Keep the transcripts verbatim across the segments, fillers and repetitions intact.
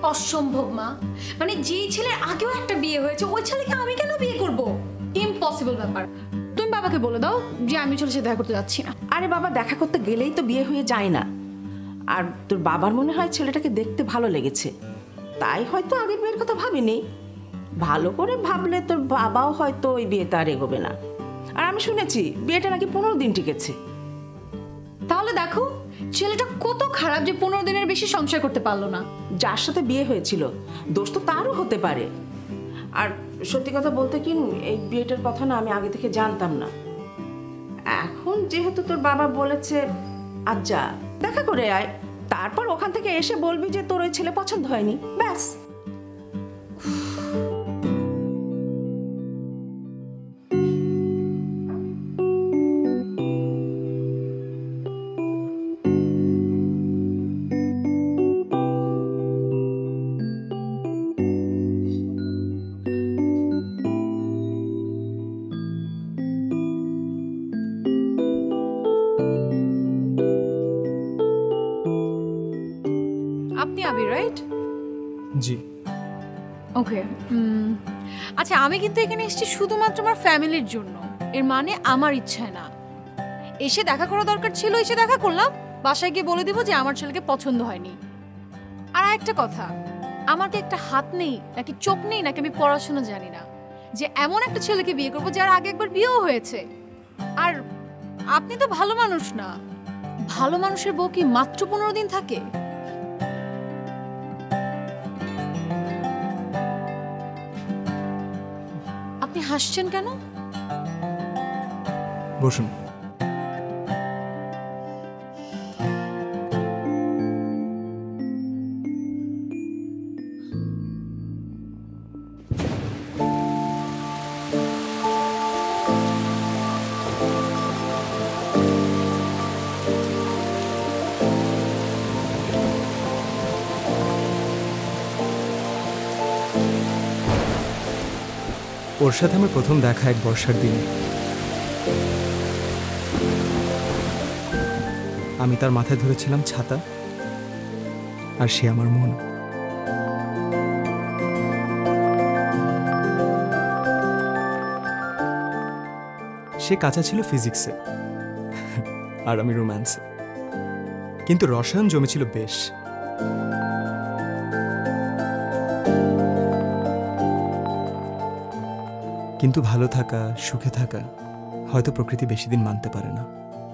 অসম্ভব মা, মানে যেই ছেলের আগেও একটা বিয়ে হয়েছে ওই ছেলেকে আমি কেন বিয়ে করব? ইম্পসিবল ব্যাপার। তুমি বাবাকে বলে দাও যে আমি ছেলের সাথে দেখা করতে যাচ্ছি না। আরে বাবা, দেখা করতে গেলেই তো বিয়ে হয়ে যায় না। আর তোর বাবার মনে হয় ছেলেটাকে দেখতে ভালো লেগেছে, তাই হয়তো আগের বিয়ের কথা ভাবিনি। ভালো করে ভাবলে তোর বাবাও হয়তো ওই বিয়েতে আর এগোবে না। আর আমি শুনেছি বিয়েটা নাকি পনেরো দিন টিকেছে। তাহলে দেখো ছেলেটা কত খারাপ যে পনেরো দিনের বেশি সংসার করতে পারলো না। যার সাথে বিয়ে হয়েছিল দোষ তো তারও হতে পারে। আর সত্যি কথা বলতে কি, এই বিয়েটার কথা না আমি আগে থেকে জানতাম না। এখন যেহেতু তোর বাবা বলেছে, আজ যা দেখা করে আয়, তারপর ওখান থেকে এসে বলবি যে তোর ওই ছেলে পছন্দ হয়নি, ব্যাস। আপনি আবির, রাইট? জি। ওকে। আচ্ছা, আমি কিন্তু এখানে এসেছি শুধুমাত্র আমার ফ্যামিলির জন্য। এর মানে আমার ইচ্ছায় না। এসে দেখা করা দরকার ছিল, এসে দেখা করলাম। বাসায় গিয়ে বলে দিব যে আমার ছেলেকে পছন্দ হয়নি। আর একটা কথা, আমার কি একটা হাত নেই নাকি চোখ নেই নাকি আমি পড়াশোনা জানি না যে এমন একটা ছেলেকে বিয়ে করবো যার আগে একবার বিয়েও হয়েছে? আর আপনি তো ভালো মানুষ না। ভালো মানুষের বউ কি মাত্র পনেরো দিন থাকে? আপনি হাসছেন কেন? বসুন। ওর সাথে আমার প্রথম দেখা এক বর্ষার দিনে। আমি তার মাথায় ধরেছিলাম ছাতা, আর সে আমার মন। সে কাঁচা ছিল ফিজিক্সে আর আমি রোম্যান্সে, কিন্তু রসায়ন জমেছিল বেশ। কিন্তু ভালো থাকা, সুখে থাকা হয়তো প্রকৃতি বেশি দিন মানতে পারে না।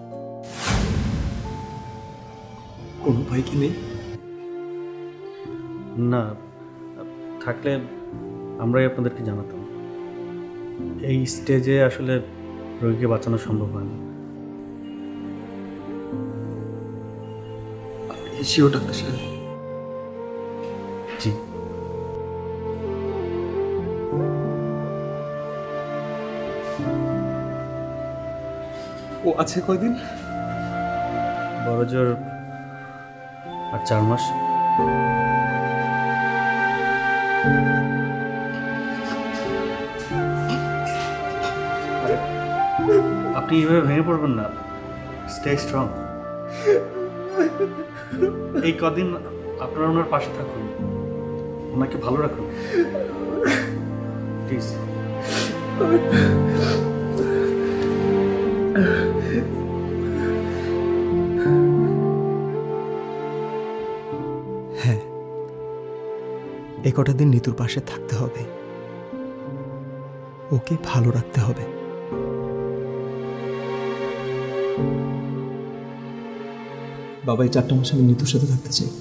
কোনো উপায় কি নেই? না, থাকলে আমরাই আপনাদেরকে জানাতাম। এই স্টেজে আসলে রোগীকে বাঁচানো সম্ভব হয় না। এসিও ডাক্তার সাহেব। জি। ও আছে কয়দিন? বড় জোর আর চার মাস। আপনি এইভাবে ভেঙে পড়বেন না, স্টে স্ট্রং। এই কদিন আপনারা ওনার পাশে থাকুন, ওনাকে ভালো রাখুন প্লিজ। হ্যাঁ, এ কটা দিন নিতুর পাশে থাকতে হবে, ওকে ভালো রাখতে হবে। বাবা, এই চারটা মাস আমি নিতুর সাথে থাকতে চাই।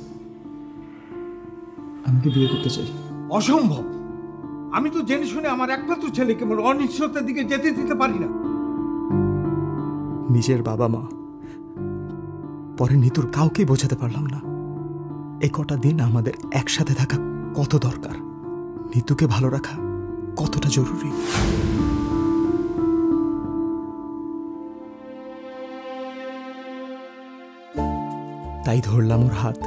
আমাকে বিয়ে করতে চাই। অসম্ভব। আমি তো জেনে শুনে আমার একমাত্র ছেলেকে অনিশ্চয়তার দিকে যেতে দিতে পারি না। নিজের বাবা মা, পরে নিতুর কাউকে বোঝাতে পারলাম না এই কটা দিন আমাদের একসাথে থাকা কত দরকার, নিতুকে ভালো রাখা কতটা জরুরি। তাই ধরলাম ওর হাত,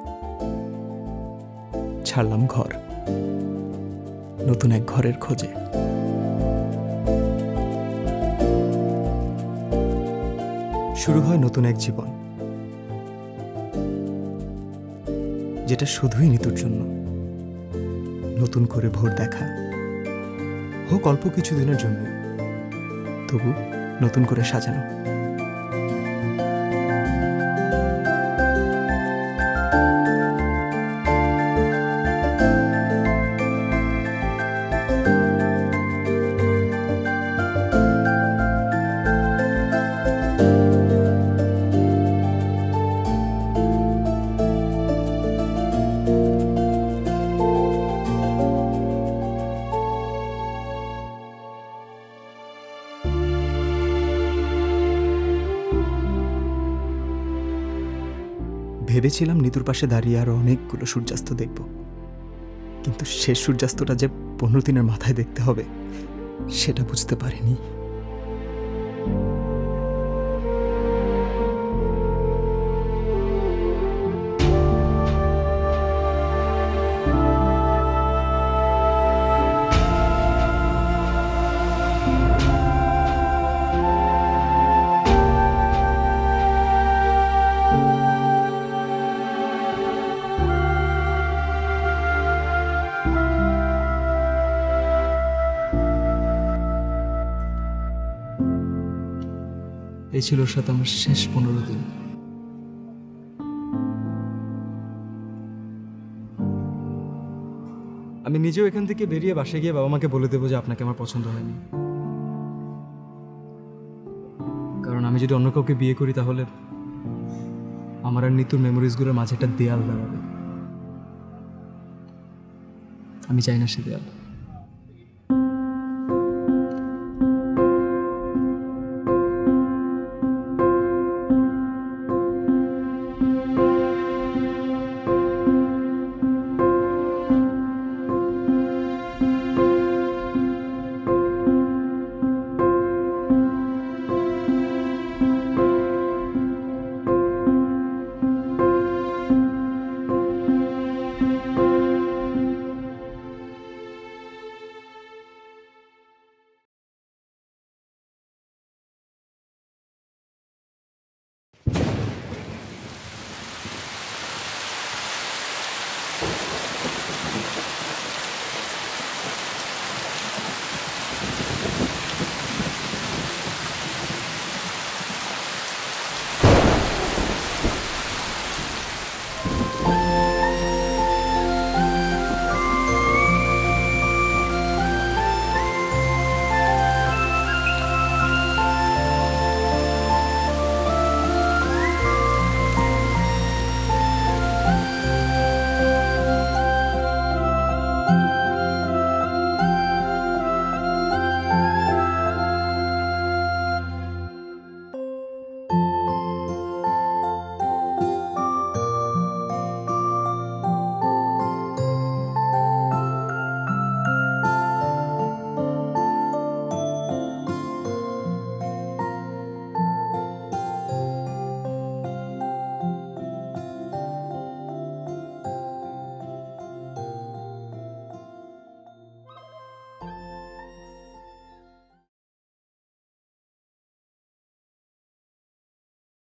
ছাড়লাম ঘর, নতুন এক ঘরের খোঁজে। শুরু হয় নতুন এক জীবন, যেটা শুধুই নিতুর জন্য। নতুন করে ভোর দেখা, হোক অল্প কিছু দিনের জন্য, তবু নতুন করে সাজানো। ভেবেছিলাম নিতুর পাশে দাঁড়িয়ে আরো অনেকগুলো সূর্যাস্ত দেখব, কিন্তু শেষ সূর্যাস্তটা যে পনেরো দিনের মাথায় দেখতে হবে সেটা বুঝতে পারিনি। এই ছিল ওর সাথে আমার শেষ পনেরো দিন। আমি নিজেও এখান থেকে বেরিয়ে বাসায় গিয়ে বাবা মাকে বলে দেবো যে আপনাকে আমার পছন্দ হয়নি, কারণ আমি যদি অন্য কাউকে বিয়ে করি তাহলে আমার আর নিতুর মেমোরিজগুলোর মাঝে একটা দেয়াল দাঁড়াবে। আমি চাই না সে দেয়াল।